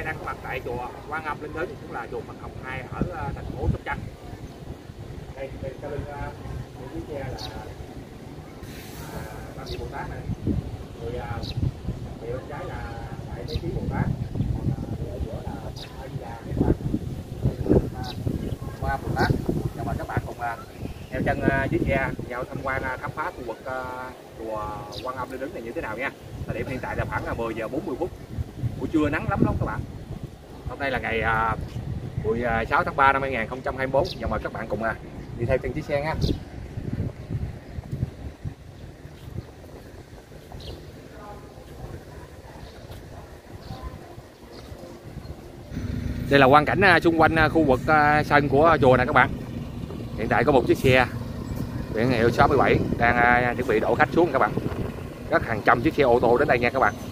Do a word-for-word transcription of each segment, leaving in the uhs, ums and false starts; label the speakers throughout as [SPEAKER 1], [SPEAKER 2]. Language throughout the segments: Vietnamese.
[SPEAKER 1] xe đang có mặt tại chùa Quan Âm Linh Ứng, cũng là chùa Phật Học hai ở thành phố Sóc Trăng. Đây, đây sau lưng của chiếc xe là Ba Vị Bồ Tát này, người người bên trái là Đại Thế Chí Bồ Tát, còn ở giữa là A Di Đà các bạn, Quan Âm Bồ Tát. Chào mừng các bạn cùng theo chân chiếc xe vào tham quan khám phá khu vực chùa Quan Âm Linh Ứng này như thế nào nha. Thời điểm hiện tại là khoảng mười giờ bốn mươi phút, buổi trưa nắng lắm lắm các bạn. Hôm nay là ngày mười sáu tháng ba năm hai nghìn không trăm hai mươi tư. Và mời các bạn cùng đi theo chân chiếc xe nha. Đây là quang cảnh xung quanh khu vực sân của chùa này các bạn. Hiện tại có một chiếc xe biển hiệu sáu mươi bảy đang chuẩn bị đổ khách xuống các bạn. Rất hàng trăm chiếc xe ô tô đến đây nha các bạn.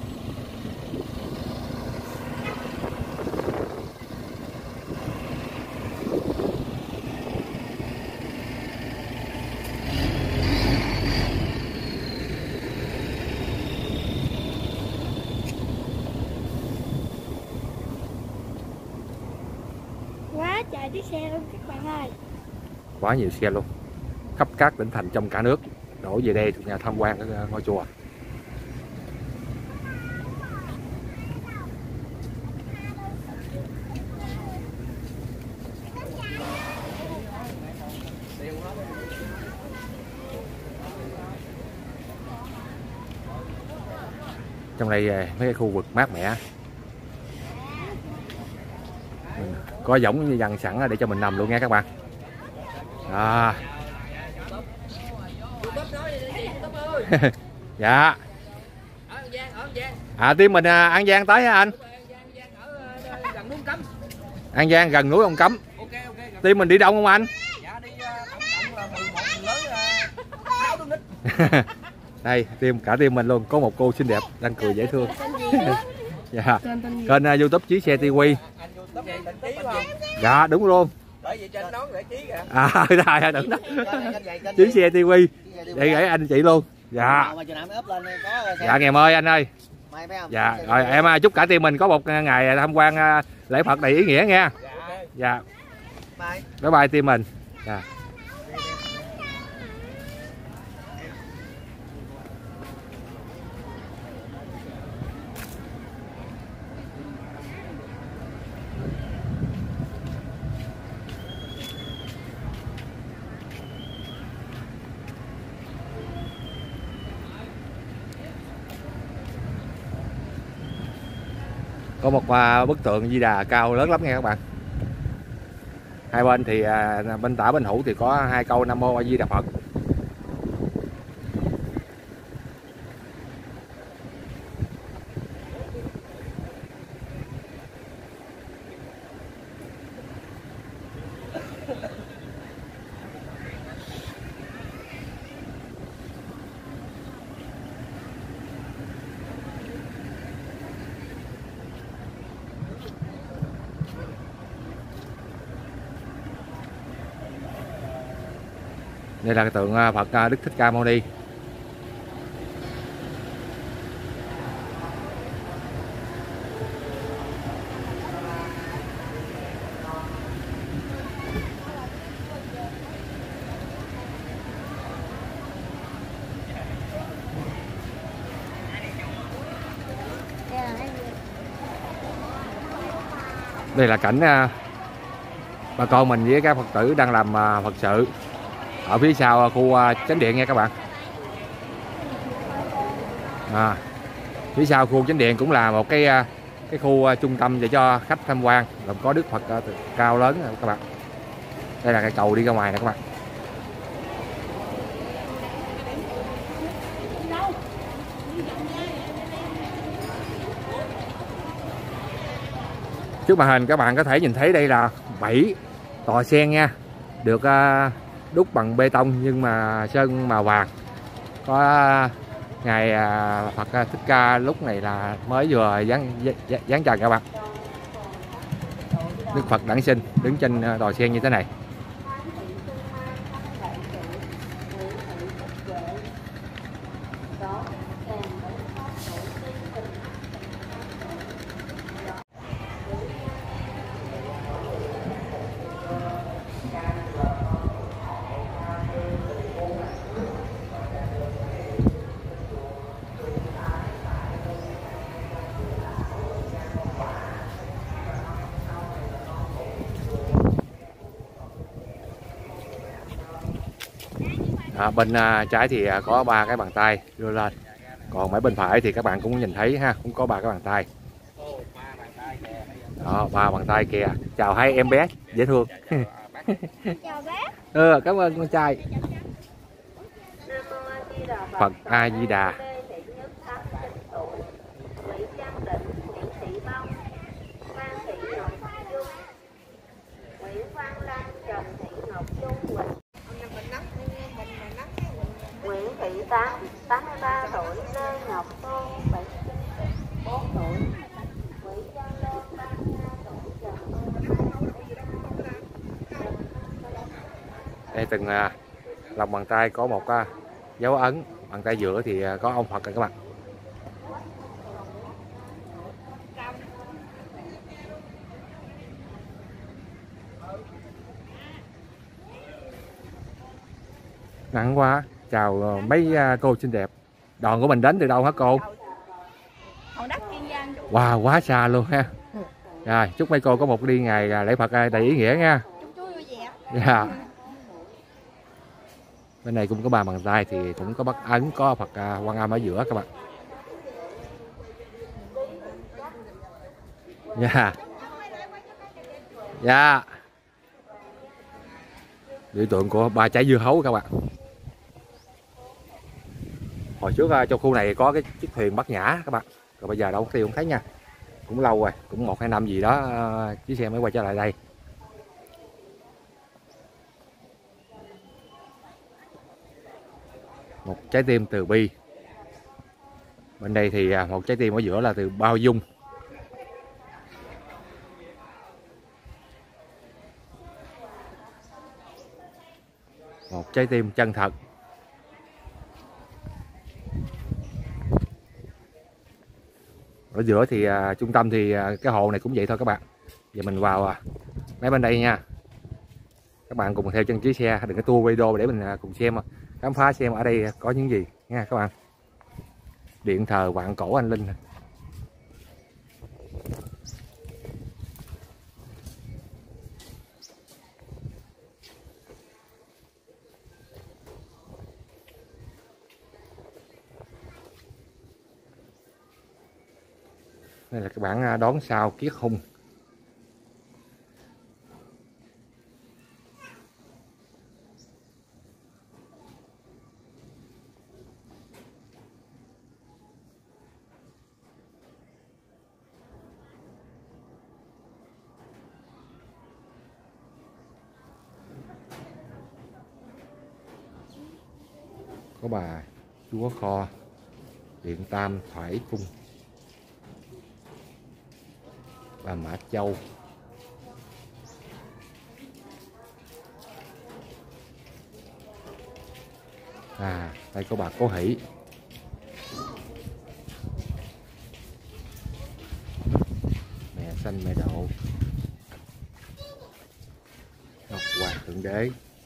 [SPEAKER 2] Quá trời chiếc xe luôn các bạn ơi.
[SPEAKER 1] Quá nhiều xe luôn. Khắp các tỉnh thành trong cả nước đổ về đây nhà tham quan ở ngôi chùa. Trong đây mấy cái khu vực mát mẻ, có giống như dàn sẵn để cho mình nằm luôn nha các bạn. À. Dạ. À team mình à, An Giang tới hả anh? An Giang gần núi Ông Cấm. Team mình đi đông không anh? Đây team cả team mình luôn, có một cô xinh đẹp đang cười dễ thương. Dạ. Kênh uh, YouTube Chí Xe ti vi. Dạ đúng luôn. À rồi đừng đó. Chí Xe ti vi. Để gửi anh chị luôn. Dạ. Dạ ngày ơi anh ơi. Dạ rồi em chúc cả team mình có một ngày tham quan lễ Phật đầy ý nghĩa nha. Dạ. Bye bye team mình. Dạ. Có một uh, bức tượng Di Đà cao lớn lắm nha các bạn. Hai bên thì uh, bên tả bên hữu thì có hai câu Nam Mô A Di Đà Phật. Đây là tượng Phật Đức Thích Ca Mâu Ni. Đây là cảnh bà con mình với các Phật tử đang làm Phật sự ở phía sau khu chánh điện nha các bạn. À, phía sau khu chánh điện cũng là một cái cái khu trung tâm để cho khách tham quan, gồm có Đức Phật cao lớn các bạn. Đây là cái cầu đi ra ngoài nè các bạn. Trước màn hình các bạn có thể nhìn thấy đây là bảy tòa sen nha, được đúc bằng bê tông nhưng mà sơn màu vàng. Có ngài Phật Thích Ca lúc này là mới vừa dán dán trần các bạn. Đức Phật đản sinh đứng trên tòa sen như thế này. À, bên à, trái thì à, có ba cái bàn tay đưa lên, còn mấy bên phải thì các bạn cũng nhìn thấy ha, cũng có ba cái bàn tay. Đó, ba bàn tay kìa. Chào hai em bé dễ thương.
[SPEAKER 2] Chào bé.
[SPEAKER 1] Ừ, cảm ơn con trai. Phật A Di Đà.
[SPEAKER 3] Nguyễn Thị Tám, tám mươi ba tuổi, Lê Ngọc Tôn, bảy mươi bốn tuổi, Nguyễn Văn Lê, ba mươi hai tuổi, Trần.
[SPEAKER 1] Đây từng à, lòng bàn tay có một à, dấu ấn, bàn tay giữa thì à, có ông Phật rồi các bạn. Nặng quá. Chào mấy à, cô xinh đẹp. Đoàn của mình đến từ đâu hả cô?
[SPEAKER 2] Hòn Đất Kiên Giang.
[SPEAKER 1] Wow, quá xa luôn ha. Rồi, chúc mấy cô có một đi ngày lễ Phật đầy ý nghĩa nha.
[SPEAKER 2] Chúc chú vui vẻ.
[SPEAKER 1] Dạ. Bên này cũng có ba bàn tay thì cũng có Bắc Ấn, có Phật à, Quan Âm ở giữa các bạn. Dạ. Dạ. Biểu tượng của ba trái dưa hấu các bạn. Hồi trước trong khu này có cái chiếc thuyền Bát Nhã các bạn, rồi bây giờ đâu có tiêu không thấy nha, cũng lâu rồi, cũng một hai năm gì đó chiếc xe mới quay trở lại đây. Một trái tim từ bi. Bên đây thì một trái tim ở giữa là từ bao dung. Một trái tim chân thật. Ở giữa thì à, trung tâm thì à, cái hồ này cũng vậy thôi các bạn. Giờ mình vào à, mấy bên đây nha. Các bạn cùng theo chân chiếc xe, đừng có tua video để mình à, cùng xem khám phá xem ở đây có những gì nha các bạn. Điện thờ Vạn Cổ Anh Linh. Đây là các bạn đón sao kiết hung. Có bà Chúa Kho, Điện Tam Thoải Cung, bà Mã Châu, à đây có bà Cố Hỷ, mẹ xanh mẹ đậu, Ngọc Hoàng Thượng Đế,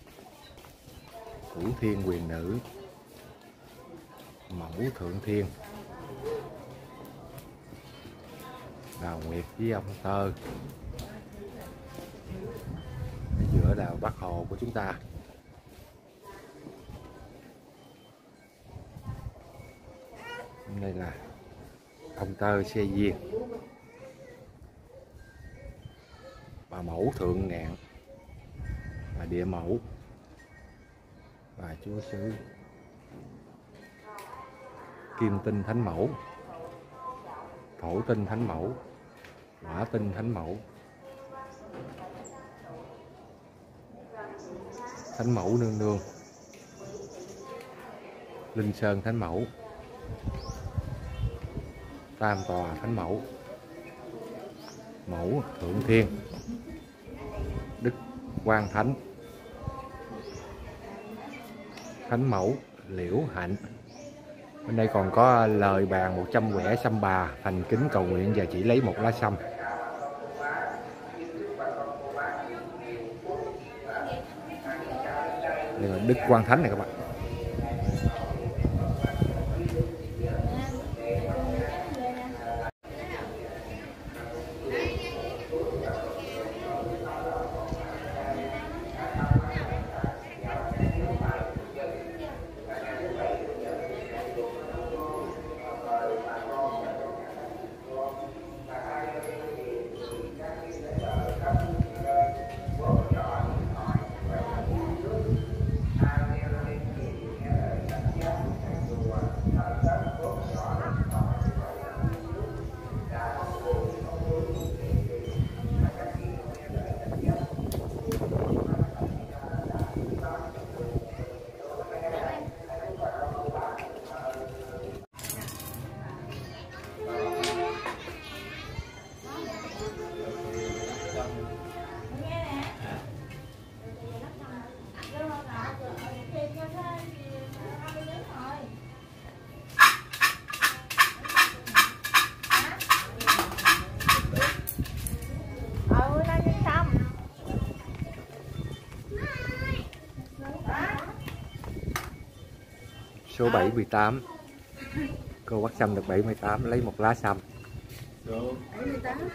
[SPEAKER 1] Cửu Thiên Quyền Nữ, Mẫu Thượng Thiên, Đào Nguyệt với ông Tơ. Ở giữa là Bắc Hồ của chúng ta. Đây là ông Tơ xe duyên, bà Mẫu Thượng Ngạn, bà Địa Mẫu, bà Chúa Sứ, Kim Tinh Thánh Mẫu, Thổ Tinh Thánh Mẫu, Hỏa Tinh Thánh Mẫu, Thánh Mẫu Nương Nương, Linh Sơn Thánh Mẫu, Tam Tòa Thánh Mẫu, Mẫu Thượng Thiên, Đức Quang Thánh, Thánh Mẫu Liễu Hạnh. Bên đây còn có lời bàn một trăm quẻ sâm bà, thành kính cầu nguyện và chỉ lấy một lá sâm. Đây là Đức Quang Thánh này các bạn.
[SPEAKER 4] Số bảy mươi tám. Cô bắt sâm được bảy mươi tám, lấy một lá sâm.
[SPEAKER 2] bảy mươi tám.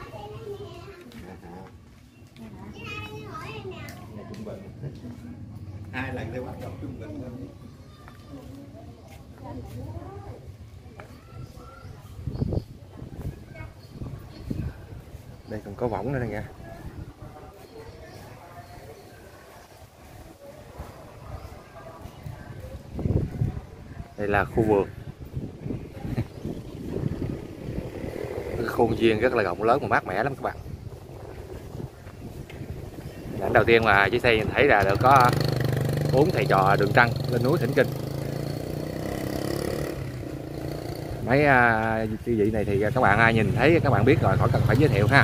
[SPEAKER 4] Hai lần tôi bắt đầu trung bình thôi. Đây còn có võng nữa nè nha. Đây là khu vườn. Cái khuôn viên rất là rộng lớn và mát mẻ lắm các bạn. Lần đầu tiên mà chiếc xe nhìn thấy là được có bốn thầy trò đường trăng lên núi thỉnh kinh. Mấy uh, chư vị này thì các bạn ai nhìn thấy các bạn biết rồi, khỏi cần phải giới thiệu ha.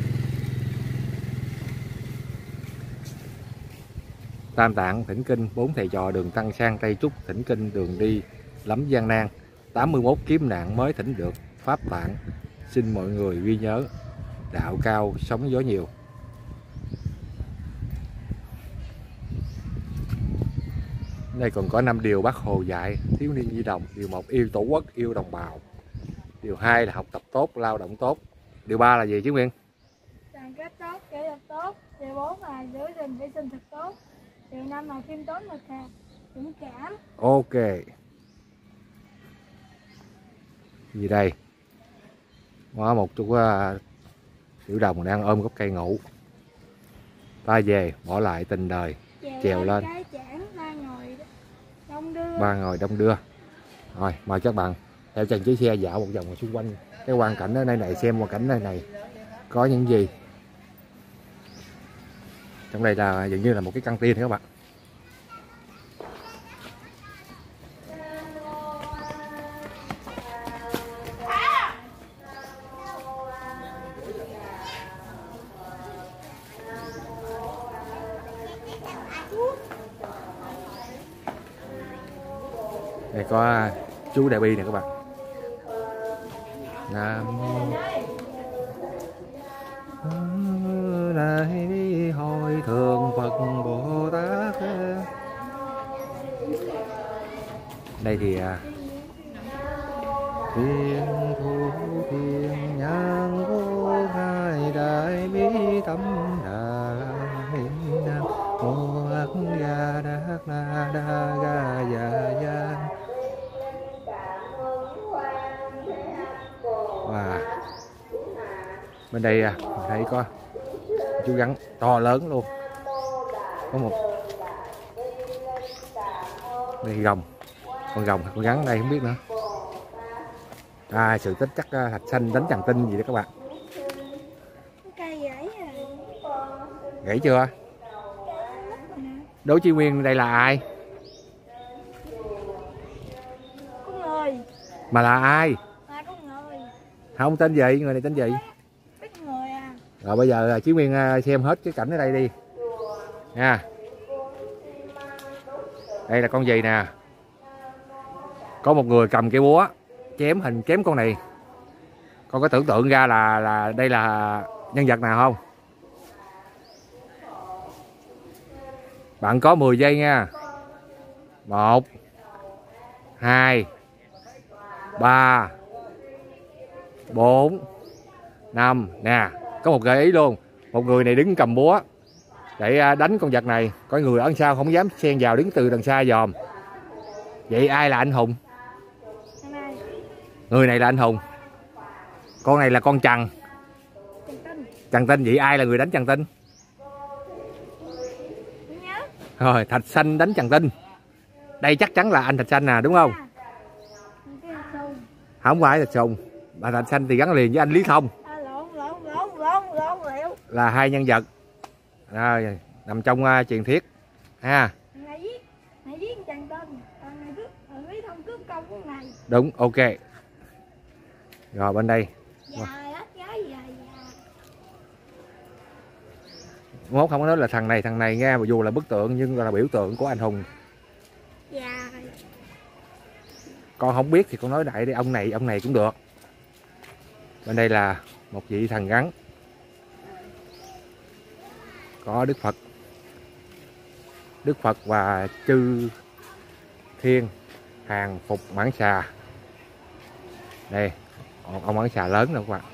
[SPEAKER 4] Tam Tạng thỉnh kinh, bốn thầy trò đường tăng sang Tây Trúc thỉnh kinh, đường đi lắm gian nan, tám mươi mốt kiếp nạn mới thỉnh được pháp tạng, xin mọi người ghi nhớ, đạo cao sóng gió nhiều. Đây còn có năm điều Bác Hồ dạy thiếu niên nhi đồng. Điều một yêu tổ quốc, yêu đồng bào. Điều hai là học tập tốt, lao động tốt. Điều ba là gì chứ Nguyên?
[SPEAKER 2] Đoàn kết tốt, kỷ luật tốt. Điều bốn là giữ gìn vệ sinh thật tốt. Điều năm là khiêm tốn mực hạt, dũng cảm.
[SPEAKER 4] Ok. Gì đây? Có một chú uh, tiểu đồng đang ôm gốc cây ngủ. Ta về bỏ lại tình đời,
[SPEAKER 2] Chèo,
[SPEAKER 4] trèo lên.
[SPEAKER 2] Cái chảng, ba ngồi đông đưa.
[SPEAKER 4] Ba ngồi đông đưa. Rồi mời các bạn theo chân chiếc xe dạo một vòng xung quanh cái quang cảnh ở nơi này, xem quang cảnh nơi này có những gì. Trong đây là dường như là một cái căng tin các bạn. Đây có chú Đại Bi nè các bạn. Nam mô Đại Hội Thượng Phật Bồ Tát. Đây thì thiên thu thiên nhang vô ngài đại bi tâm đại nam mô ác gia đát na đa ga gia gia. Wow. Bên đây à, mình thấy có chú rắn to lớn luôn. Có một đây rồng, con rồng con rắn đây không biết nữa. À, sự tích chắc thạch xanh đánh chằn tinh gì đó các bạn.
[SPEAKER 2] Cây gãy à.
[SPEAKER 4] Gãy chưa? Đỗ Chi Nguyên đây là ai?
[SPEAKER 2] Có người.
[SPEAKER 4] Mà là ai?
[SPEAKER 2] À, có người.
[SPEAKER 4] Không, tên gì? Người này tên gì?
[SPEAKER 2] Biết người à.
[SPEAKER 4] Rồi bây giờ Chí Nguyên xem hết cái cảnh ở đây đi nha. Đây là con gì nè. Có một người cầm cây búa chém hình chém con này. Con có tưởng tượng ra là là đây là nhân vật nào không? Bạn có mười giây nha. Một, hai, ba, bốn, năm. Nè, có một gợi ý luôn. Một người này đứng cầm búa để đánh con vật này. Có người ở sau không dám xen vào, đứng từ đằng xa dòm. Vậy ai là anh hùng? Người này là anh hùng. Con này là con Trần. Trần Tinh. Vậy ai là người đánh Trần Tinh? Rồi, Thạch Xanh đánh Trần Tinh. Đây chắc chắn là anh Thạch Xanh nè, đúng không? Không phải Thạch Sùng. Bà Thạch Xanh thì gắn liền với anh Lý Thông. Là hai nhân vật à, nằm trong uh, truyền thuyết ha. Đúng, ok. Rồi bên đây mốt không có nói là thằng này thằng này nghe, mặc dù là bức tượng nhưng là biểu tượng của anh hùng.
[SPEAKER 2] Dạ.
[SPEAKER 4] Con không biết thì con nói đại đi, ông này ông này cũng được. Bên đây là một vị thần rắn. Có Đức Phật. Đức Phật và chư thiên hàng phục mãng xà. Đây, ông mãng xà lớn nè các bạn.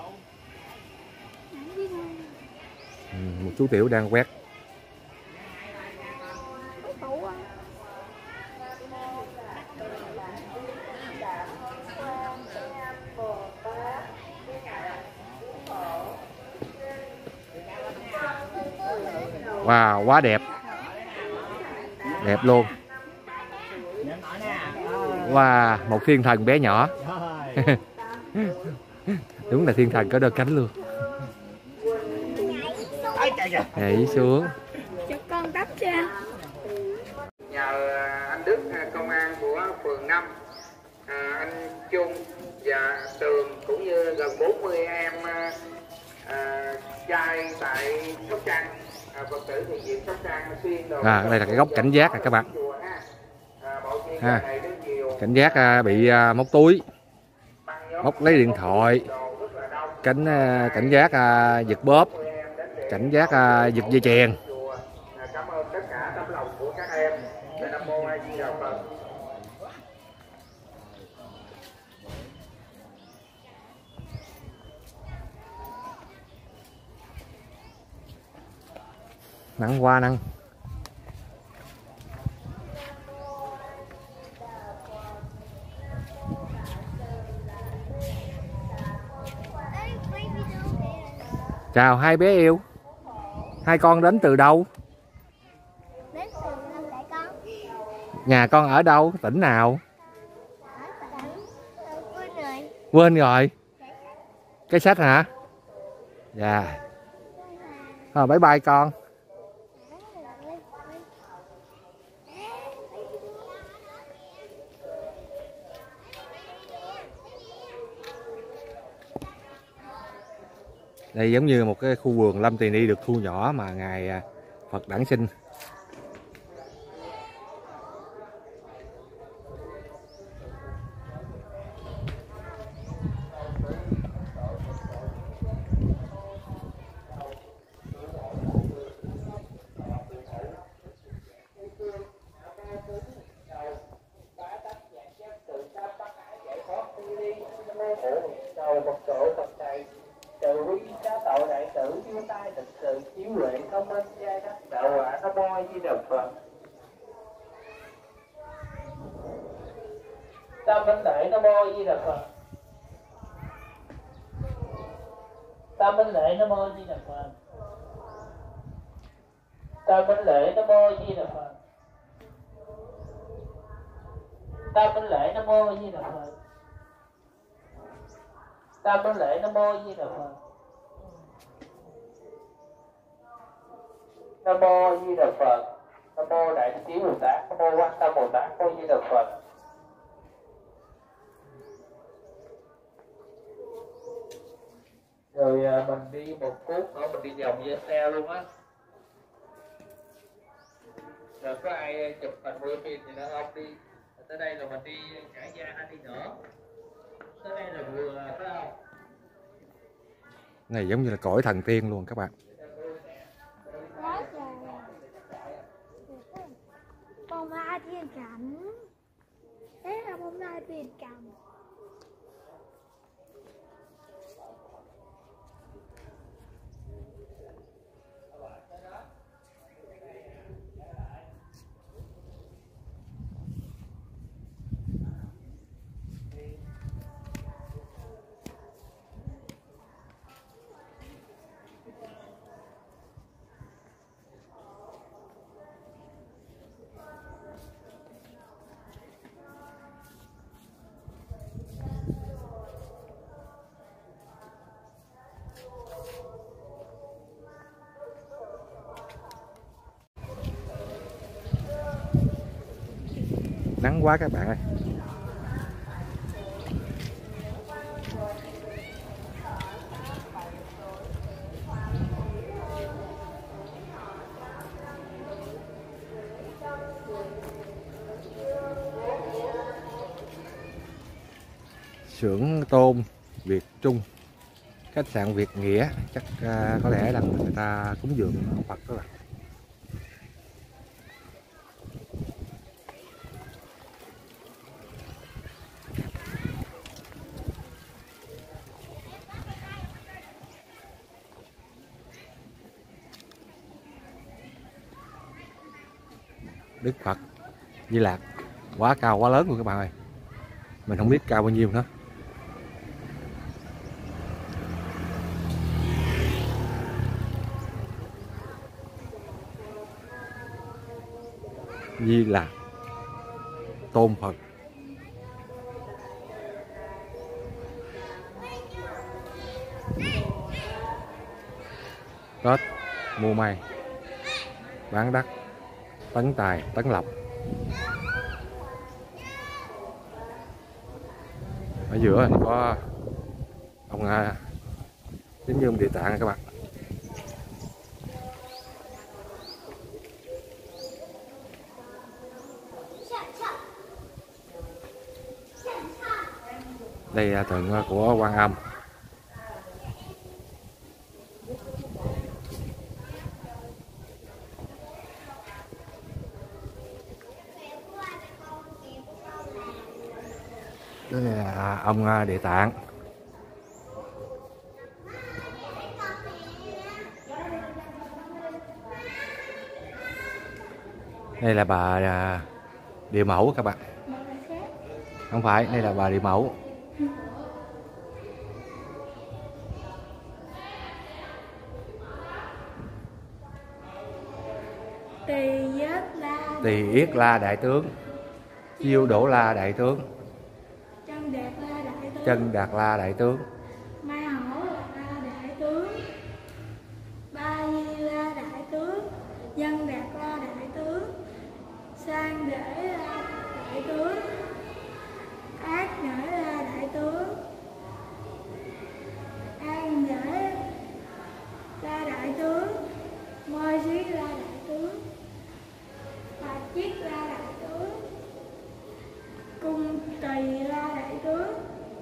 [SPEAKER 4] Ừ, một chú tiểu đang quét. Wow, quá đẹp. Đẹp luôn. Wow, một thiên thần bé nhỏ. Đúng là thiên thần có đôi cánh luôn. Nhảy xuống.
[SPEAKER 2] Cho con đắp cho.
[SPEAKER 1] Nhờ anh Đức, công an của phường năm, anh Trung và Tường cũng như gần bốn mươi em à, trai tại Sóc Trăng, à, Phật tử thiện viện Sóc Trăng xuyên đồ.
[SPEAKER 4] À, đây là cái góc cảnh giác này các bạn. À, cảnh giác à, bị à, móc túi, móc lấy điện thoại, cảnh à, cảnh giác à, giật bóp, cảnh giác à, giật dây chuyền.
[SPEAKER 1] Cảm ơn tất cả tấm lòng của các em. Nam mô A Di Đà Phật.
[SPEAKER 4] Nắng quá nắng. Chào hai bé yêu. Hai con đến từ đâu?
[SPEAKER 2] Đến từ Nam Đại con.
[SPEAKER 4] Nhà con ở đâu? Tỉnh nào?
[SPEAKER 2] Ở tỉnh quên rồi.
[SPEAKER 4] Quên rồi. Cái sách hả? Dạ. Yeah. À, bye bye con. Đây giống như một cái khu vườn Lâm Tỳ Ni được thu nhỏ mà ngày Phật đản sinh.
[SPEAKER 5] Tam Minh Lễ Nam Mô Di Đà Phật. Tam Minh Lễ Nam Mô Di Đà Phật. Tam Minh Lễ Nam Mô Di Đà Phật. Tam Minh Lễ Nam Mô Di Đà Phật. Tam Minh Lễ Nam Mô Di Đà Phật. Nam Mô Di Đà Phật. Nam Mô Đại Trí Bồ Tát. Nam Mô Quan Tâm Bồ Tát. Nam Mô Di Đà Phật. Rồi à, mình đi một phút nữa mình đi vòng với xe luôn á. Rồi có ai chụp hình quay phim thì nó không đi. Tới đây là mình đi cả gia hay đi nữa. Tới đây là vừa phải không?
[SPEAKER 4] Này giống như là cõi thần tiên luôn các bạn.
[SPEAKER 2] Quá trời. Bông hoa thiên cảnh. Thế là bông hoa thiên cảnh.
[SPEAKER 4] Nắng quá các bạn ơi. Xưởng tôm Việt Trung, khách sạn Việt Nghĩa, chắc uh, có lẽ là người ta cúng dường ông Phật các bạn. Đức Phật Di Lạc quá cao quá lớn luôn các bạn ơi, mình không biết cao bao nhiêu nữa. Di Lạc tôn Phật. Tết mua may bán đắt, tấn tài tấn lộc. Ở giữa thì có ông à, Chính Dương Địa Tạng các bạn. Đây là tượng của Quan Âm. Đây là ông Địa Tạng. Đây là bà Địa Mẫu các bạn. Không phải, đây là bà Địa Mẫu.
[SPEAKER 2] Tỳ Yết La
[SPEAKER 4] Tỳ Yết La Đại Tướng, Chiêu Đỗ La Đại Tướng,
[SPEAKER 2] Chân Đạt La Đại Tướng,
[SPEAKER 4] Chân Đạt La Đại Tướng,
[SPEAKER 2] Ma Hổ La Đại Tướng, Ba Di La Đại Tướng, Dân Đạt La Đại Tướng, Sang Để La Đại Tướng, Ác Để La Đại Tướng, An Để La Đại Tướng, Môi Xí La Đại Tướng, Bạch Chiết La Đại Tướng, Cung Tỳ La Đại Tướng.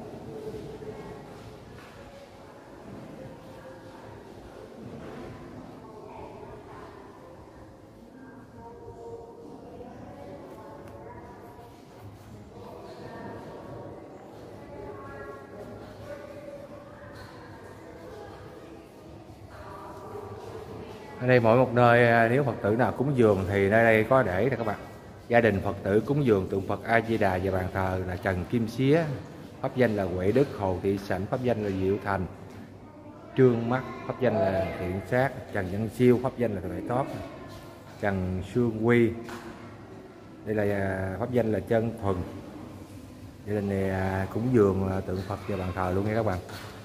[SPEAKER 4] Ở đây mỗi một nơi nếu Phật tử nào cúng dường thì nơi đây có để nè các bạn. Gia đình Phật tử cúng dường tượng Phật A Di Đà và bàn thờ là Trần Kim Xía, pháp danh là Huệ Đức, Hồ Thị Sảnh, pháp danh là Diệu Thành, Trương Mắt, pháp danh là Thiện Sát, Trần Văn Siêu, pháp danh là Tuệ Tốt, Trần Sương Quy, đây là pháp danh là Chân Thuần. Gia đình này cúng dường tượng Phật và bàn thờ luôn nha các bạn.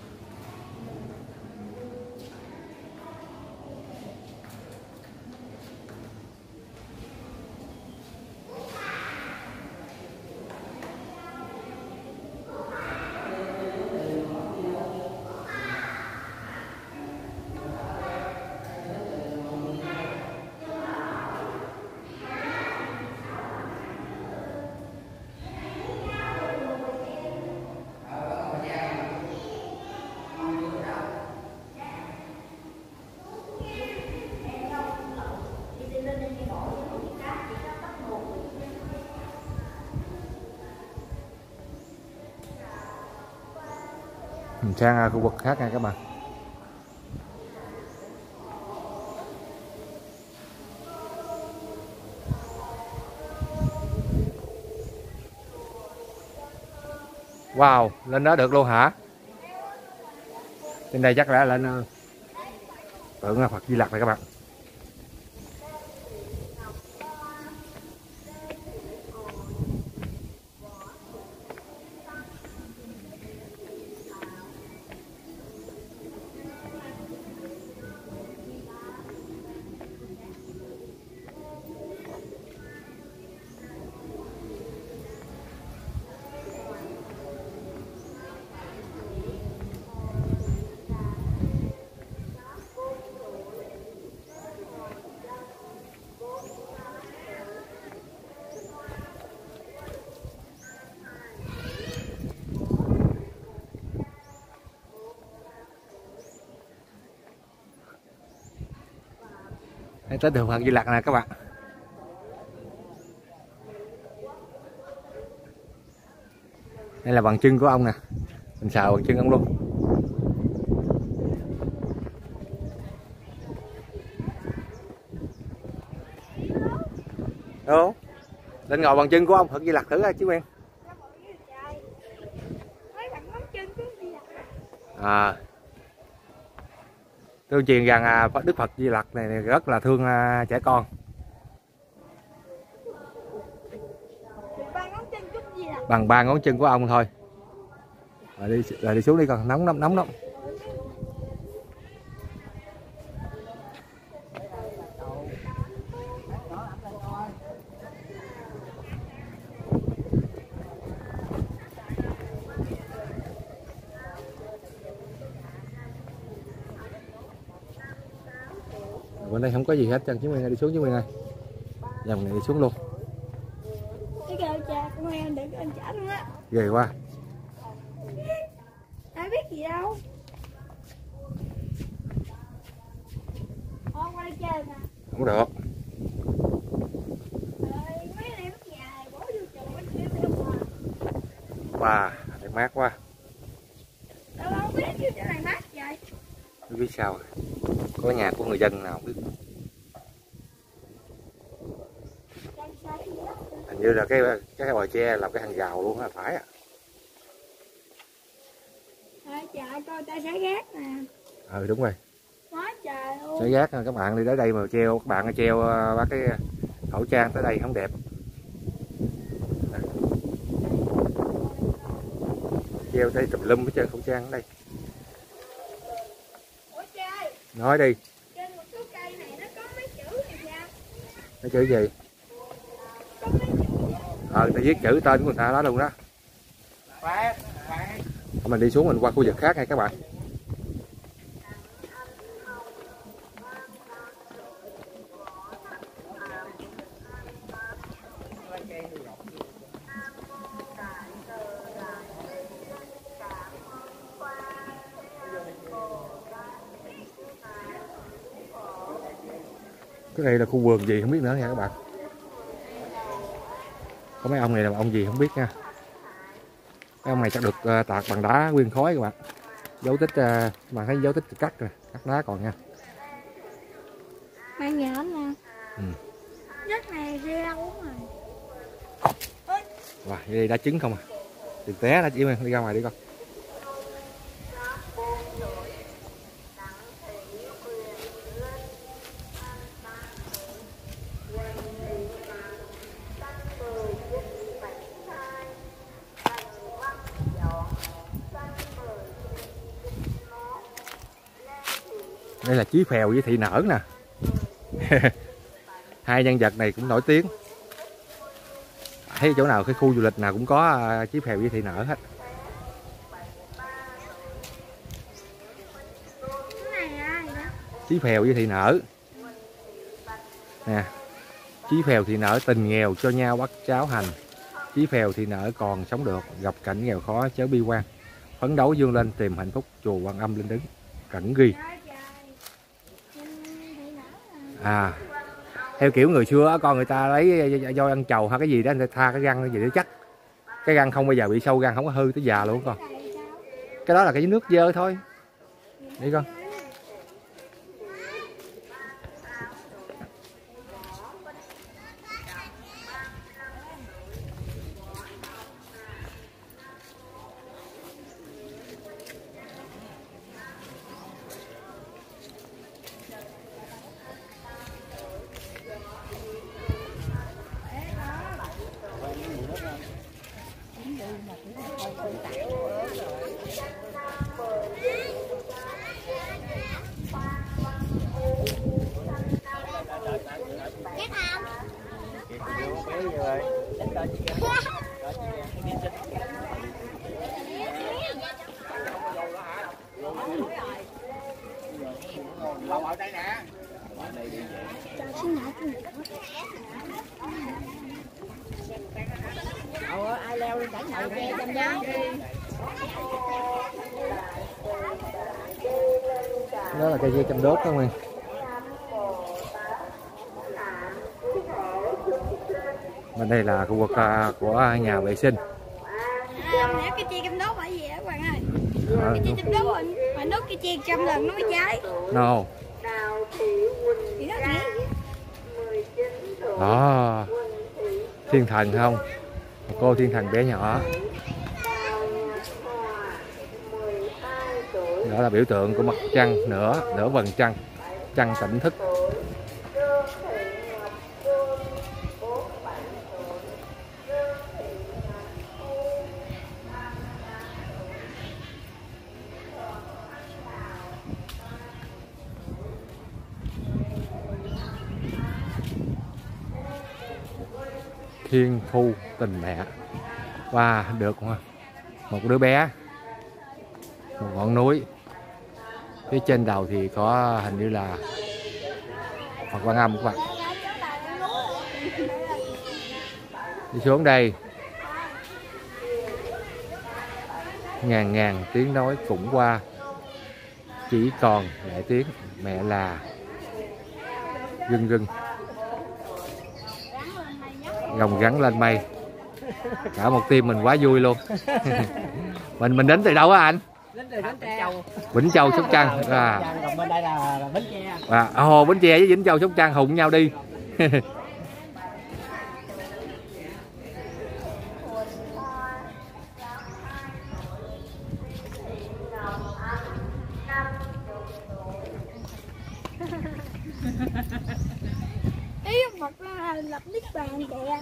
[SPEAKER 4] Mình sang khu vực khác nha các bạn. Wow, lên đó được luôn hả? Trên đây chắc là lên tượng Phật Di Lặc này các bạn. Tới tượng Phật Di Lặc nè các bạn. Đây là bằng chân của ông nè, mình xào bằng chân ông luôn. Đúng. Lên ngồi bằng chân của ông Phật Di Lặc thử coi chú Nguyên. À, tôi truyền rằng à, Đức Phật Di Lặc này rất là thương à, trẻ con. Bằng ba ngón chân của ông thôi. Rồi đi, rồi đi xuống đi con, nóng nóng nóng lắm. Bên đây không có gì hết trơn chú Nguyên ơi, đi xuống chú Nguyên ơi. Dòng này đi xuống luôn.
[SPEAKER 2] Cái kêu cha của em để anh trả luôn á.
[SPEAKER 4] Ghê quá.
[SPEAKER 2] Ai biết gì đâu. Con qua đây chơi nè.
[SPEAKER 4] Không được.
[SPEAKER 2] Rồi mấy này mất nhà bỏ vô chồng mấy kia đâu mà.
[SPEAKER 4] Wow, đẹp mát quá.
[SPEAKER 2] Đâu không biết chứ chỗ này mát vậy.
[SPEAKER 4] Không biết sao. Có nhà của người dân nào không biết. Hình như là cái cái bờ tre làm cái hàng rào luôn á, phải à.
[SPEAKER 2] À, trời coi ta sái gác nè.
[SPEAKER 4] Ừ đúng rồi.
[SPEAKER 2] Quá trời luôn.
[SPEAKER 4] Sái gác các bạn đi tới đây mà treo, các bạn treo ba cái khẩu trang tới đây không đẹp. Treo đây tùm lum hết trơn khẩu trang ở đây.
[SPEAKER 2] Ủa trời.
[SPEAKER 4] Nói đi.
[SPEAKER 2] Trên một số cây này nó có mấy chữ này sao?
[SPEAKER 4] Mấy chữ gì?
[SPEAKER 2] Có mấy chữ.
[SPEAKER 4] Ờ, ta viết chữ tên của người ta đó luôn đó. Mình đi xuống mình qua khu vực khác nha các bạn. Cái này là khu vườn gì không biết nữa nha các bạn. Có mấy ông này là ông gì không biết nha. Mấy ông này chắc được uh, tạc bằng đá nguyên khối các bạn. Dấu tích, uh, bạn thấy dấu tích cắt rồi, cắt đá còn nha.
[SPEAKER 2] Mang nhớ nè.
[SPEAKER 4] Ừ.
[SPEAKER 2] Đất này rêu rồi.
[SPEAKER 4] Wow, đây đá trứng không à. Đừng té ra chị mình đi ra ngoài đi con. Đây là Chí Phèo với Thị Nở nè. Hai nhân vật này cũng nổi tiếng. Thấy chỗ nào cái khu du lịch nào cũng có Chí Phèo với Thị Nở hết. Chí Phèo với Thị Nở nè. Chí Phèo Thị Nở tình nghèo cho nhau bắt cháo hành. Chí Phèo Thị Nở còn sống được, gặp cảnh nghèo khó chớ bi quan, phấn đấu vươn lên tìm hạnh phúc chùa Quan Âm Linh Đứng. Cẩn ghi. À, theo kiểu người xưa con người ta lấy voi ăn trầu hay cái gì đó, người ta tha cái răng cái gì để chắc cái răng không bao giờ bị sâu răng, không có hư tới già luôn con. Cái đó là cái nước dơ thôi. Đi con.
[SPEAKER 1] Ở đây nè.
[SPEAKER 3] Ờ, ai leo lên đỉnh ngồi nghe trong nhớ.
[SPEAKER 4] Đó là cây dây chăm đốt đó Nguyên. Bên đây là khu vực của nhà vệ sinh.
[SPEAKER 2] À, nếu cái chi chăm đốt là gì á các bạn ơi? À, cái chi chăm đốt mà, mà đốt cái chi trăm lần nó mới cháy.
[SPEAKER 4] No.
[SPEAKER 2] Thì nó nghĩ
[SPEAKER 4] À, thiên thần không? Một cô thiên thần bé nhỏ. Đó là biểu tượng của mặt trăng, nửa nửa vầng trăng, trăng tỉnh thức. Thiên thu tình mẹ. Và wow, được một đứa bé, một ngọn núi. Phía trên đầu thì có hình như là Phật Quan Âm các bạn. Đi xuống đây, ngàn ngàn tiếng nói cũng qua, chỉ còn lại tiếng mẹ là rưng rưng, gồng gắn lên mây. Cả một team mình quá vui luôn. mình mình đến từ đâu á anh?
[SPEAKER 6] Đến từ Vĩnh Châu.
[SPEAKER 4] Vĩnh Châu, Sóc Trăng. À.
[SPEAKER 6] Còn bên đây là Bến Tre.
[SPEAKER 4] À, Hồ Bến Tre với Vĩnh Châu, Sóc Trăng hùng nhau đi.
[SPEAKER 2] Ý Phật là lập niết bàn kìa.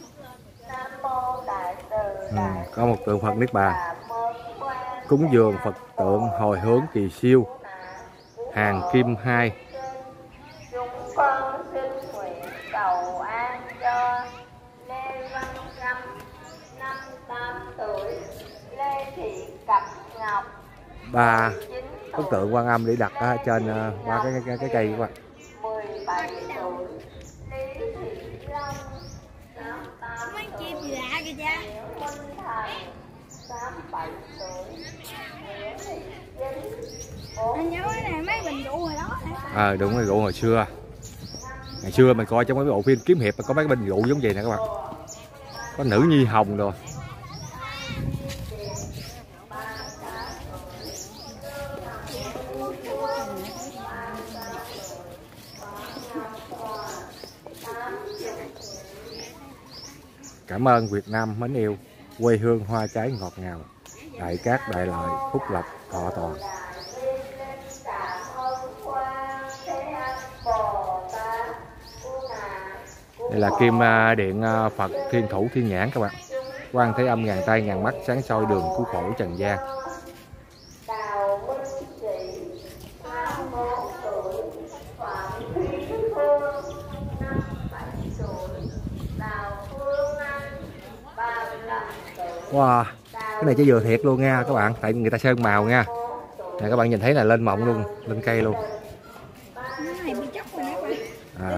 [SPEAKER 4] Ừ, có một tượng Phật Niết Bàn. Cúng dường Phật tượng hồi hướng kỳ siêu hàng kim hai.
[SPEAKER 3] Chúng con xin nguyện cầu an cho Lê Văn Trâm, năm tám tuổi, Lê Thị Cẩm Ngọc,
[SPEAKER 4] Ba bức tượng Quan Âm để đặt ở trên ba cái cái cái cây các bạn.
[SPEAKER 3] mười bảy tuổi, Lý Thị Long, tám tám
[SPEAKER 2] Mấy
[SPEAKER 3] tuổi,
[SPEAKER 2] chim gì lạ kìa cha.
[SPEAKER 3] Minh Thành, tám bảy tuổi, Nguyễn Thị Chính,
[SPEAKER 2] Anh nhớ cái này mấy bình rượu hồi đó hả?
[SPEAKER 4] Ờ à, đúng rồi, rượu hồi xưa. Ngày xưa mình coi trong mấy bộ phim kiếm hiệp có mấy cái bình rượu giống vậy nè các bạn. Có nữ nhi hồng rồi. Cảm ơn Việt Nam mến yêu, quê hương hoa trái ngọt ngào, đại cát đại lợi, phúc lộc thọ toàn. Đây là kim điện Phật Thiên Thủ Thiên Nhãn các bạn. Quan Thế Âm ngàn tay ngàn mắt sáng soi đường cứu khổ trần gian. Wow, cái này chỉ vừa thiệt luôn nha các bạn, tại người ta sơn màu nha. Nè các bạn nhìn thấy là lên mộng luôn, lên cây luôn. À.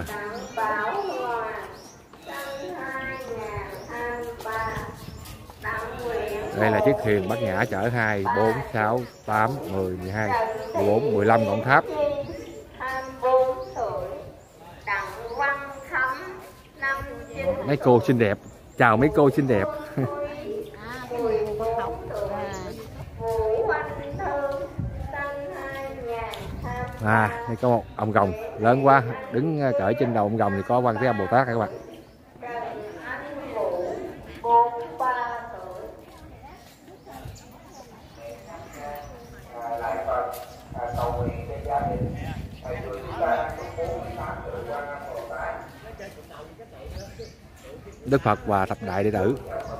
[SPEAKER 4] Đây là chiếc thuyền Bát Nhã chở hai, bốn, sáu, tám, mười, mười hai, mười bốn, mười lăm ngọn tháp. Mấy cô xinh đẹp, chào mấy cô xinh đẹp. À, đây có một ông rồng lớn quá, đứng cỡ trên đầu ông rồng thì có Quan Thế Âm Bồ Tát các bạn. Đức Phật và thập đại đệ tử.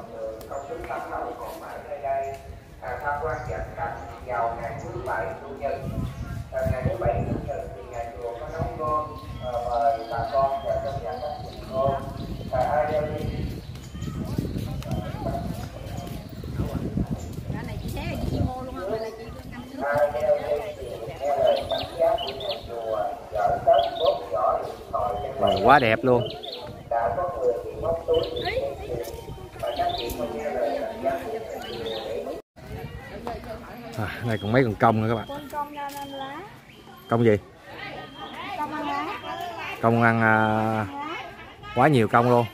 [SPEAKER 5] Ngày thứ bảy chủ nhật thì nhà chùa có nấu cơm mời bà con và trong nhà các chị cô và ai đeo đi.
[SPEAKER 2] Cái này chị xé là chị mua luôn không? Là chị ngâm nước.
[SPEAKER 5] Ai đeo đi thì nghe lời cảm giác của nhà chùa chở tết bốt giỏ điện thoại cho
[SPEAKER 4] Wow, quá đẹp luôn.
[SPEAKER 5] đã có người thì móc túi và các chị còn nghe lời cảm giác.
[SPEAKER 4] À, này còn mấy con công nữa các bạn.
[SPEAKER 2] Con công ra ăn lá.
[SPEAKER 4] Công gì?
[SPEAKER 2] Công ăn lá.
[SPEAKER 4] Công ăn à, quá nhiều công luôn.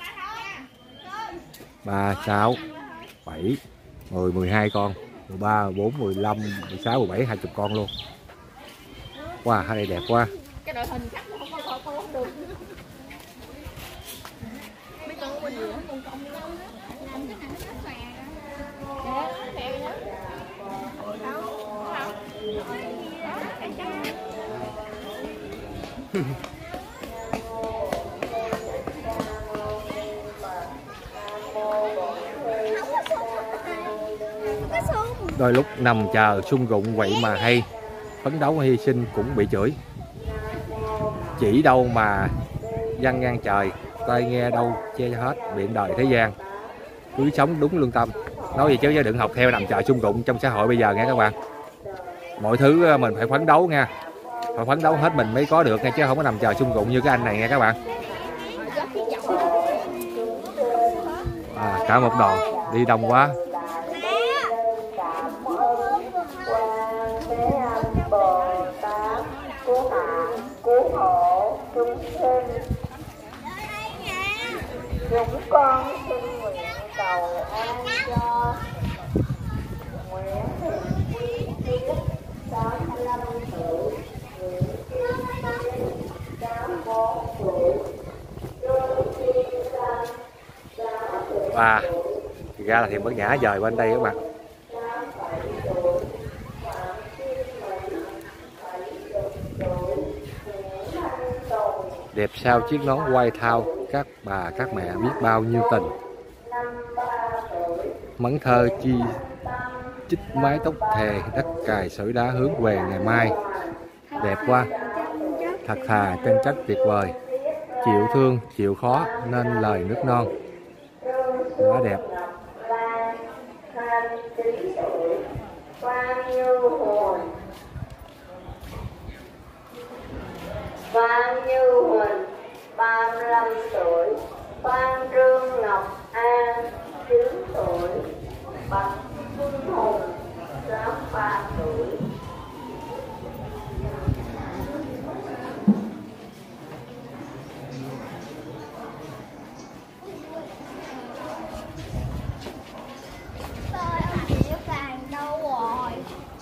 [SPEAKER 4] Ba, sáu, bảy, mười, mười hai con, mười ba, mười bốn, mười lăm, mười sáu, mười bảy, hai mươi con luôn. Wow, hai này đẹp quá.
[SPEAKER 2] Cái đội hình chắc không có coi không được. Mấy con
[SPEAKER 4] Đôi lúc nằm chờ sung rụng vậy mà hay, phấn đấu hy sinh cũng bị chửi. Chỉ đâu mà văn ngang trời, tai nghe đâu che hết biện đời thế gian. Cứ sống đúng lương tâm. Nói gì chứ đừng học theo nằm chờ sung rụng trong xã hội bây giờ nha các bạn. Mọi thứ mình phải phấn đấu nha, phải phấn đấu hết mình mới có được nha, chứ không có nằm chờ sung rụng như cái anh này nha các bạn. À, cả một đoàn đi đông quá.
[SPEAKER 3] Chúng con xin nguyện cầu an cho Nguyễn Thị Quý Tuyết, tám mươi lăm tuổi, Nguyễn Kim Tuyết, tám mươi bốn tuổi, Trương Kim Sang, tám mươi tuổi.
[SPEAKER 4] Và thì ra là Thiện Bất Nhã dời bên đây các bạn. Đẹp sao chiếc nón quai thao, các bà các mẹ biết bao nhiêu tình. Mẫn thơ chi chích mái tóc thề, đất cài sỏi đá hướng về ngày mai. Đẹp quá, thật thà chân chất tuyệt vời. Chịu thương chịu khó nên lời nước non. Quá đẹp.
[SPEAKER 3] Phan Như Huỳnh, ba mươi lăm tuổi, Phan Trương Ngọc An, chín tuổi, Bạch Xuân Hùng, sáu mươi ba tuổi.
[SPEAKER 2] Tôi ông chị Vàng đâu rồi?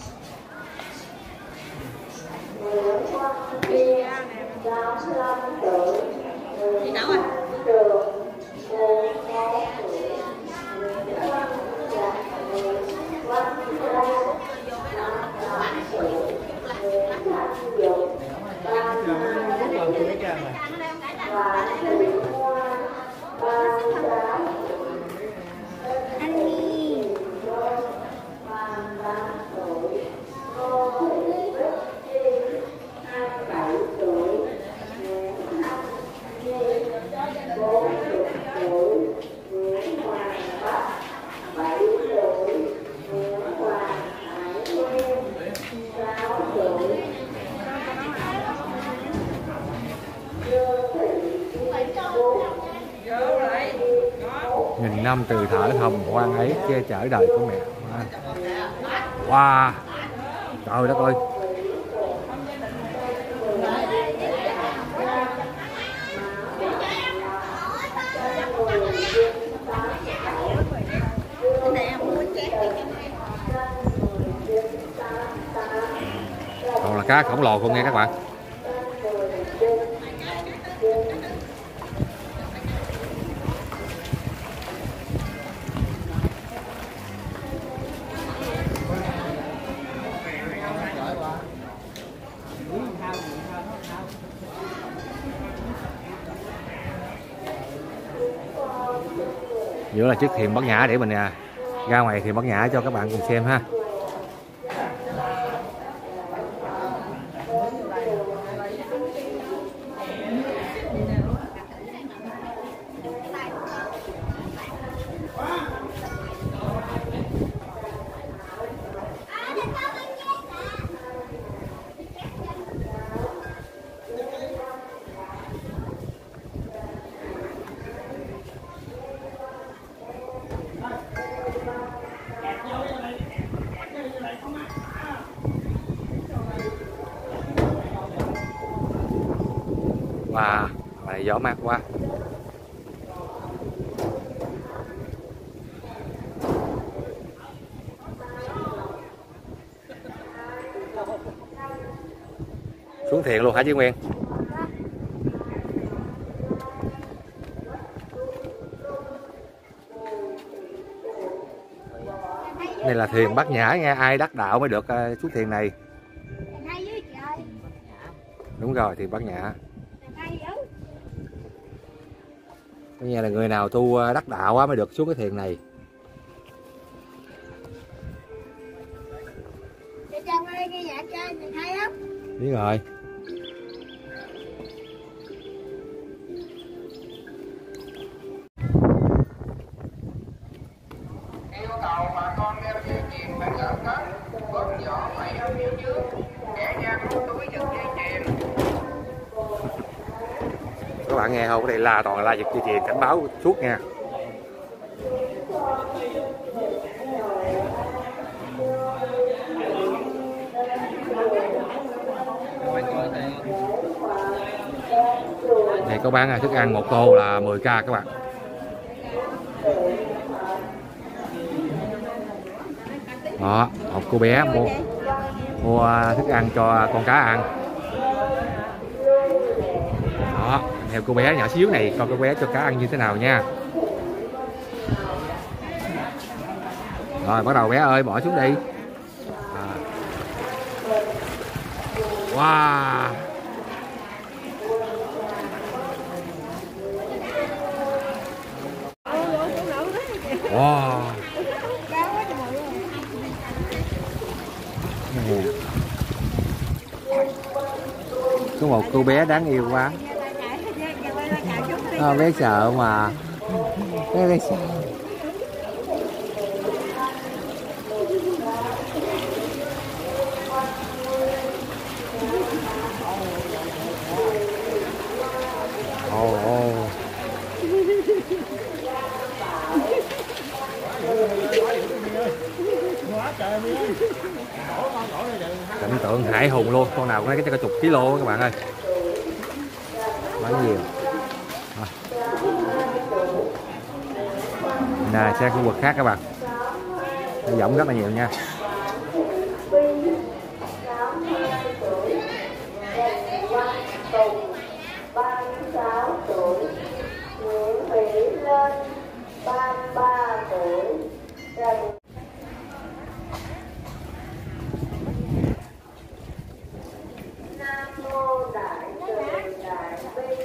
[SPEAKER 3] Nguyễn Quang Kiên, sáu mươi lăm tuổi, Nguyễn Văn Trường, bốn mươi mốt tuổi, Nguyễn Văn Trạch, Nguyễn Văn Trang, năm mươi tám tuổi, Nguyễn Thanh Dục, ba mươi hai tuổi, và Thị Hoa, ba mươi tám tuổi,
[SPEAKER 2] Anh Nhi,
[SPEAKER 3] ba mươi tám tuổi, Ngô Thị Bích Chi, hai mươi bảy tuổi, Nguyễn Thanh Nhi, bốn mươi tuổi, Nguyễn Hoàng Bắc, bảy tuổi, Nguyễn Hoàng Hải Nguyên, sáu tuổi, Dương Thị Kim Cúc,
[SPEAKER 4] Nghìn năm từ thở hồng hoang ấy che chở đời của mẹ. Wow, trời đất ơi. Còn là cá khổng lồ không nghe các bạn. Giữa là chiếc Thiện Bất Nhã để mình à, ra ngoài Thiện Bất Nhã cho các bạn cùng xem ha. Wow, này gió mát quá. Xuống Thiện luôn hả chị Nguyên? Này là thuyền Bát Nhã nha, ai đắc đạo mới được uh, xuống thuyền này. Đúng rồi, thuyền Bát Nhã. Bây giờ là người nào tu đắc đạo á mới được xuống cái thuyền này. Biết rồi.
[SPEAKER 5] Yêu cầu bà con đeo dây chuyền phải cẩn thận, bóp vỏ phải ở phía trước, kẻ gian móc túi giật dây chuyền.
[SPEAKER 4] Các bạn nghe không? Cái này là toàn là giật dây chuyền, cảnh báo suốt nha. Này có bán thức ăn một tô là mười k các bạn. Đó, một cô bé mua mua thức ăn cho con cá ăn. Đó, theo cô bé nhỏ xíu này coi cô bé cho cá ăn như thế nào nha. Rồi bắt đầu bé ơi, bỏ xuống đi. À. Wow. Wow. Có một cô bé đáng yêu quá. À, bé sợ mà. Bé, bé sợ. Ồ oh, oh. Cảnh tượng hải hùng luôn, con nào cũng lấy cái cả chục kilo các bạn ơi, quá nhiều. À. Nè, xe khu vực khác các bạn, giọng rất là nhiều nha.
[SPEAKER 3] ba mươi sáu tuổi, Nguyễn Thị Lên ba mươi ba tuổi, Trần Nam Mô Đại Từ Đại Bi.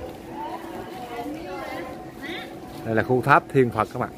[SPEAKER 4] Đây là khu tháp Thiên Phật các bạn.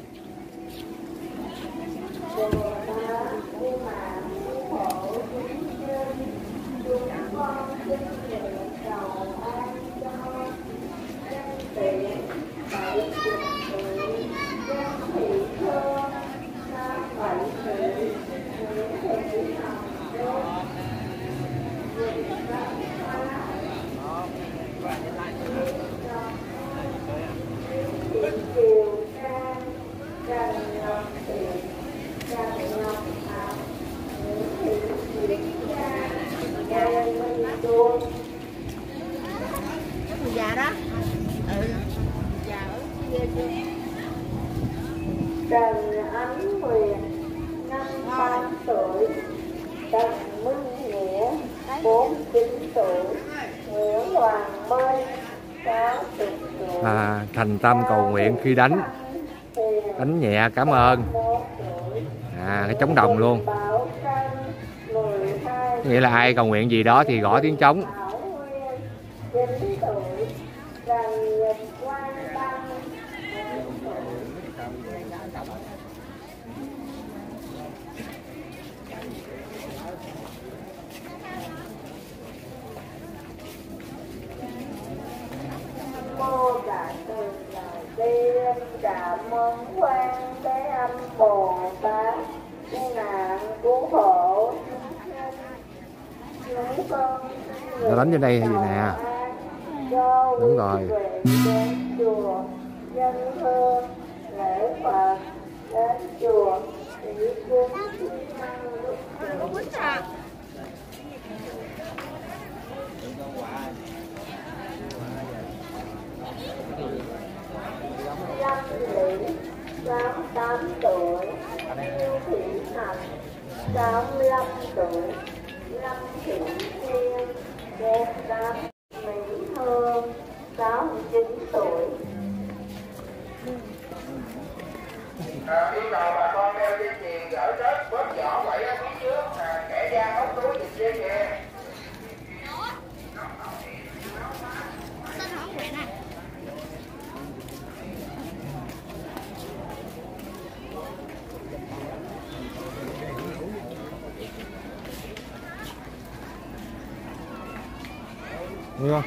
[SPEAKER 2] Già đó. Ừ. Già ở kia chưa?
[SPEAKER 3] Trần Ánh Huyền năm mươi ba tuổi, Trần Minh Nghĩa bốn mươi chín tuổi, Nguyễn Hoàng Mới sáu mươi tuổi.
[SPEAKER 4] À, thành tâm cầu nguyện khi đánh đánh nhẹ cảm ơn. À, cái trống đồng luôn, nghĩa là ai cầu nguyện gì đó thì gõ tiếng trống.
[SPEAKER 3] Mô Đại Từ Đại Bi, Cảm ơn Quan Thế Âm Bồ Tát, cứu nạn cứu hộ chúng con.
[SPEAKER 4] Nó đánh trên đây hay gì nè? Đúng rồi.
[SPEAKER 3] Đến chùa dân hương lễ Phật, đến chùa thì cúng Lâm Lý sáu mươi tám tuổi, Lưu Thị Thành sáu mươi lăm tuổi, Lâm Thị Thiên bốn tám, Mỹ Hương sáu mươi chín tuổi.
[SPEAKER 5] À, yêu cầu bà con đeo dây chuyền gỡ kết
[SPEAKER 4] Đúng không?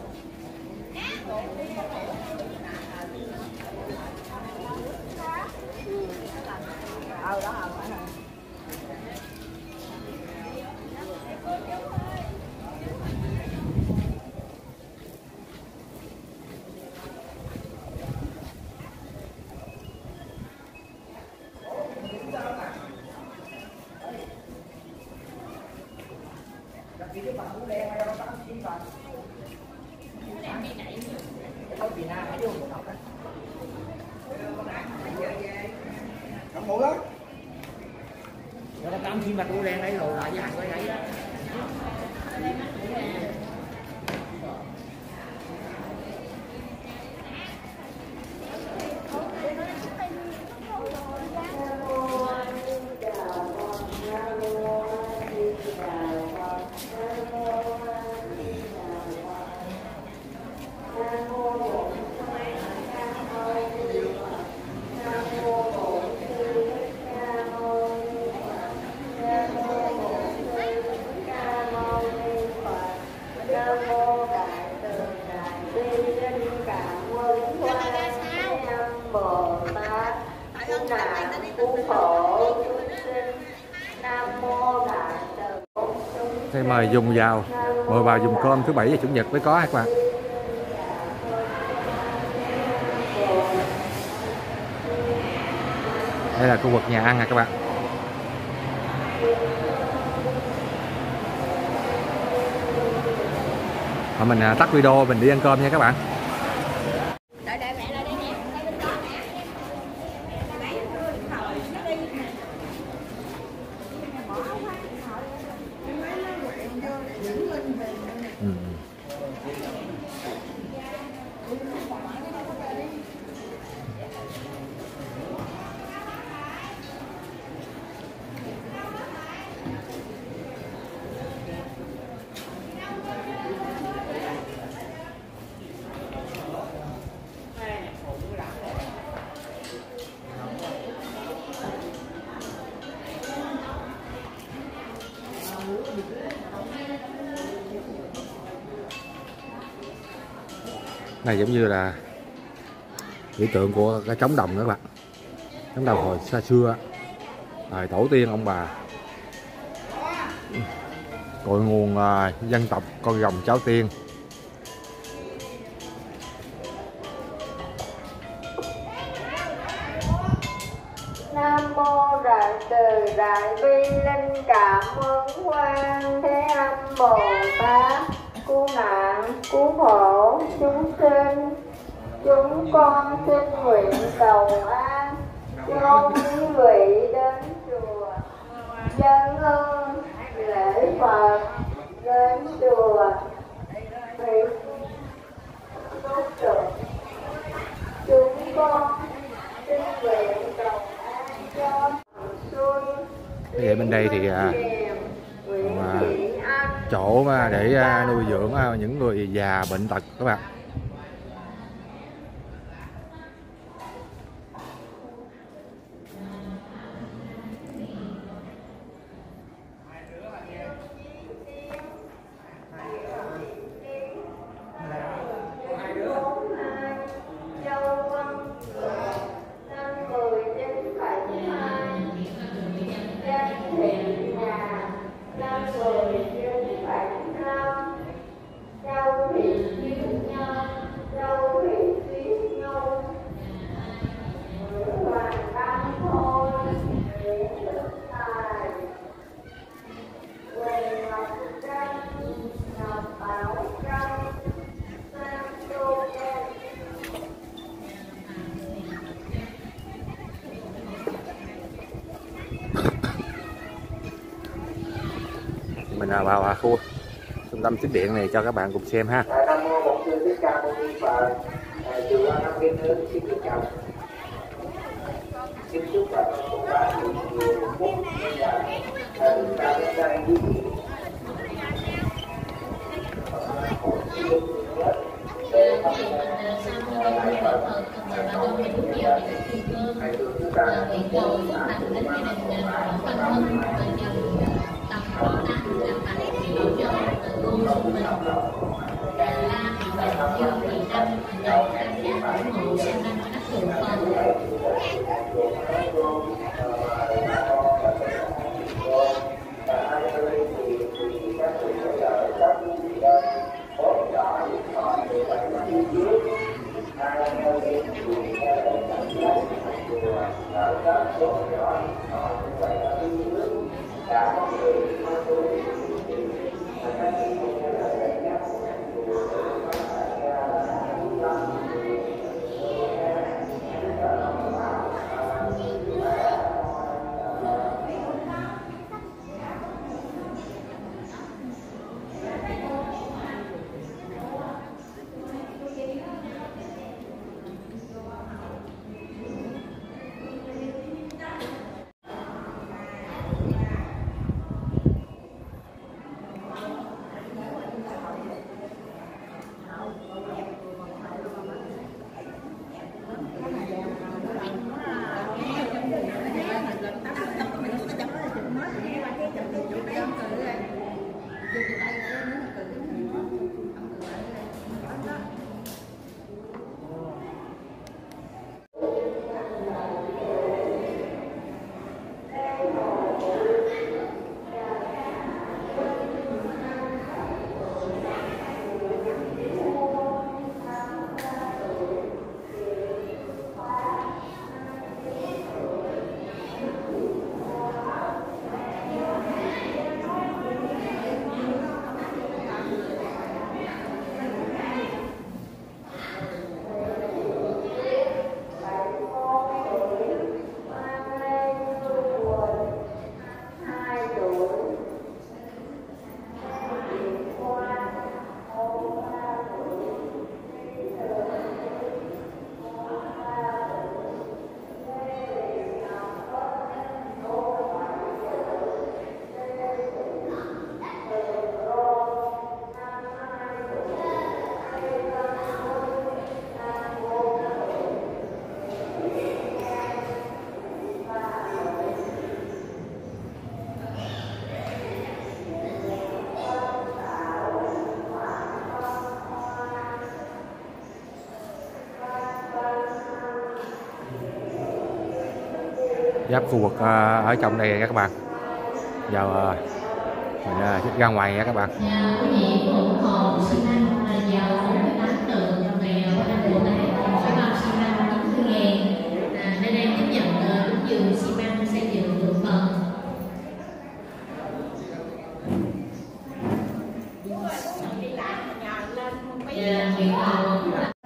[SPEAKER 1] Không ngủ đó.
[SPEAKER 6] Rồi nó cắm chim bạch đu đen đấy rồi lại với hàng cái đấy đó.
[SPEAKER 4] Thầy mời dùng vào, mời vào dùng cơm thứ bảy và chủ nhật mới có các bạn. Đây là khu vực nhà ăn nè các bạn. Và mình tắt video mình đi ăn cơm nha các bạn. Ừ. Này giống như là biểu tượng của cái trống đồng nữa các bạn. Trống đồng hồi xa xưa, thời tổ tiên ông bà, cội nguồn uh, dân tộc con rồng cháu tiên.
[SPEAKER 3] Nam mô Đại Từ Đại Bi Linh Cảm Ơn Quan Thế Âm Bồ Tát cứu nạn cứu khổ chúng sinh. Chúng con xin nguyện cầu an cho quý vị đến chùa dân hương lễ Phật, đến chùa nguyện tốt được. Chúng con xin nguyện cầu an cho xuân.
[SPEAKER 4] Vậy bên đây thì à, à, chỗ mà để à, nuôi dưỡng à, những người già bệnh tật các bạn. Mình vào khu trung tâm chính điện này cho các bạn cùng xem ha.
[SPEAKER 5] Nam mô Bổn Sư Thích Ca Mâu Ni Phật. Chùa Nam Kinh Hương xin kính chào. Xin chúc các bạn cùng bạn nhiều phúc và chúng ta đến đây quý vị.
[SPEAKER 4] giáp khu vực ở trong đây các bạn. Giờ mình ra ngoài nha các bạn.
[SPEAKER 7] Nhà quý vị ủng hộ xi măng là giờ bốn mươi tám tượng mèo anh Bồ Tát phải bao xi măng chín mươi ngàn. Nơi đây tiếp nhận ứng dụng xi măng xây dựng vườn phần. Và nguyện cầu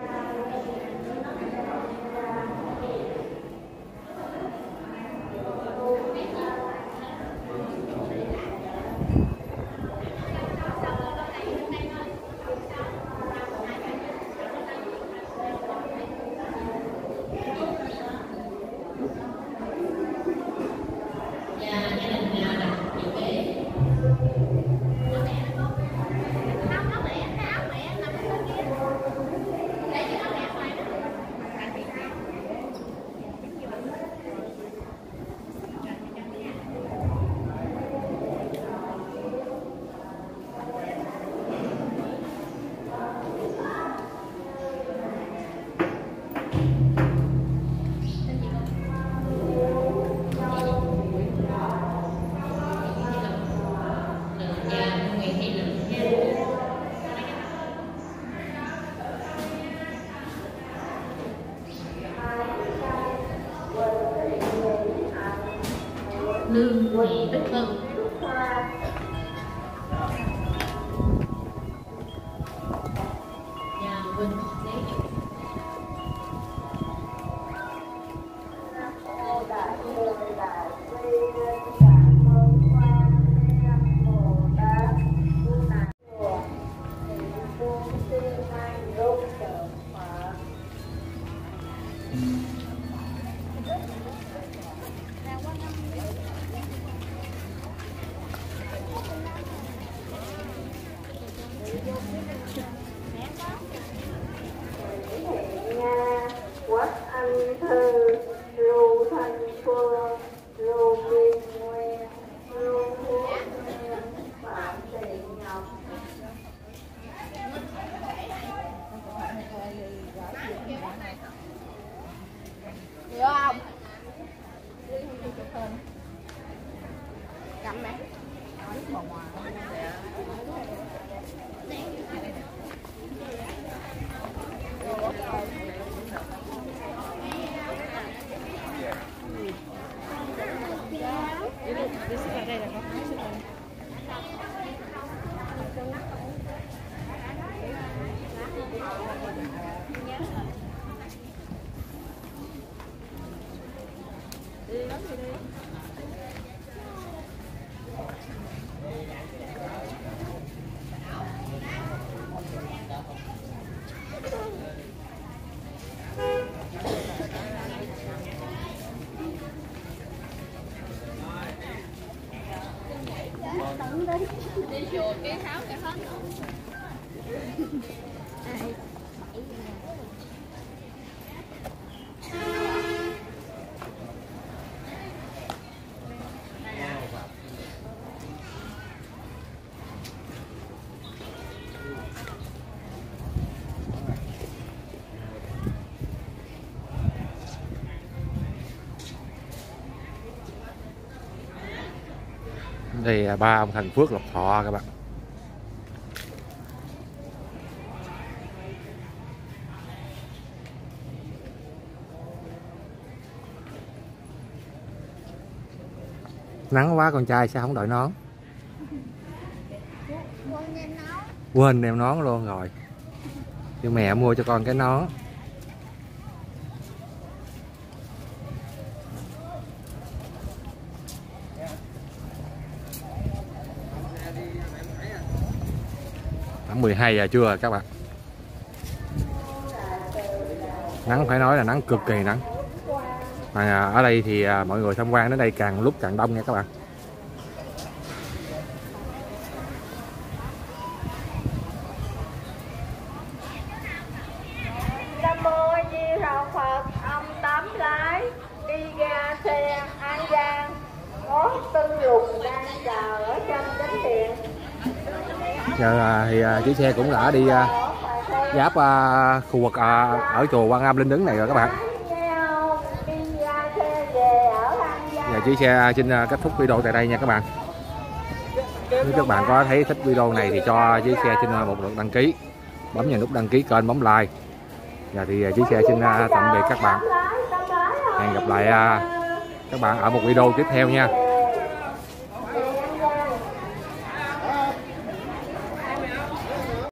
[SPEAKER 7] Lương Thị Bích Vân. Nhà Vinh Đấy.
[SPEAKER 2] Hiểu không? Cầm mẹ. Đi chùa cái tháo cái hết nữa.
[SPEAKER 4] Đây là ba ông Thành Phước Lộc Thọ các bạn. Nắng quá con trai sao không đội nón? Quên đem nón luôn rồi. Chứ mẹ mua cho con cái nón. mười hai giờ trưa các bạn. Nắng phải nói là nắng cực kỳ nắng. Mà ở đây thì mọi người tham quan đến đây càng lúc càng đông nha các bạn.
[SPEAKER 3] Nam mô A Di Đà Phật. Ông Tám Lái đi ra xe An Giang. Có Tư Lùng đang chờ ở trong chánh điện.
[SPEAKER 4] Giờ thì chiếc xe cũng đã đi giáp khu vực ở chùa Quan Âm Linh Ứng này rồi các bạn.
[SPEAKER 3] Đi ra xe về ở An Giang.
[SPEAKER 4] Chiếc xe xin kết thúc video tại đây nha các bạn. Nếu các bạn có thấy thích video này thì cho Chiếc xe xin một lượt đăng ký, bấm vào nút đăng ký kênh, bấm like. Và thì Chiếc xe xin tạm biệt các bạn. Hẹn gặp lại các bạn ở một video tiếp theo nha.